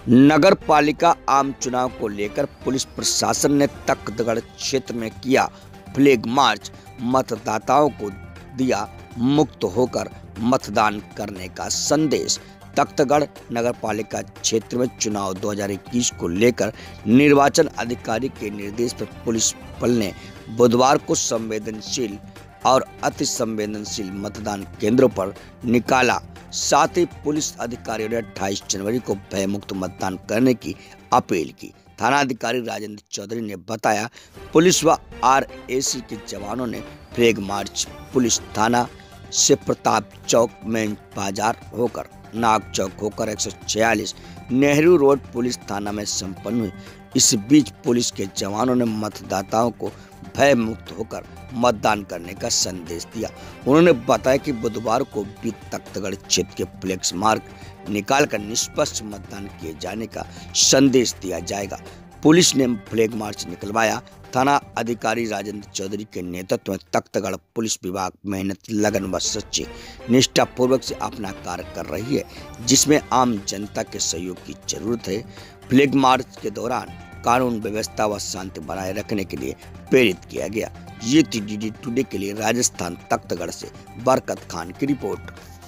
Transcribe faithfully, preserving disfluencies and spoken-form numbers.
नगर पालिका आम चुनाव को लेकर पुलिस प्रशासन ने तख्तगढ़ क्षेत्र में किया फ्लैग मार्च। मतदाताओं को दिया मुक्त होकर मतदान करने का संदेश। तख्तगढ़ नगर पालिका क्षेत्र में चुनाव दो हज़ार इक्कीस को लेकर निर्वाचन अधिकारी के निर्देश पर पुलिस बल ने बुधवार को संवेदनशील और अति संवेदनशील मतदान केंद्रों पर निकाला। साथ ही पुलिस अधिकारियों ने अट्ठाईस जनवरी को भयमुक्त मतदान करने की अपील की। थाना अधिकारी राजेंद्र चौधरी ने बताया, पुलिस व आरएसी के जवानों ने फ्लैग मार्च पुलिस थाना से प्रताप चौक मेन बाजार होकर नाग चौक होकर एक सौ छियालीस नेहरू रोड पुलिस थाना में संपन्न हुई। इस बीच पुलिस के जवानों ने मतदाताओं को भय मुक्त होकर मतदान करने का संदेश दिया। उन्होंने बताया कि बुधवार को भी तख्तगढ़ क्षेत्र के फ्लैक्स मार्ग निकालकर निष्पक्ष मतदान किए जाने का संदेश दिया जाएगा। पुलिस ने फ्लैग मार्च निकलवाया। थाना अधिकारी राजेंद्र चौधरी के नेतृत्व में तख्तगढ़ पुलिस विभाग मेहनत, लगन व सच्ची निष्ठा पूर्वक से अपना कार्य कर रही है, जिसमें आम जनता के सहयोग की जरूरत है। फ्लैग मार्च के दौरान कानून व्यवस्था व शांति बनाए रखने के लिए प्रेरित किया गया। ये थी डीडी टुडे के लिए राजस्थान तख्तगढ़ से बरकत खान की रिपोर्ट।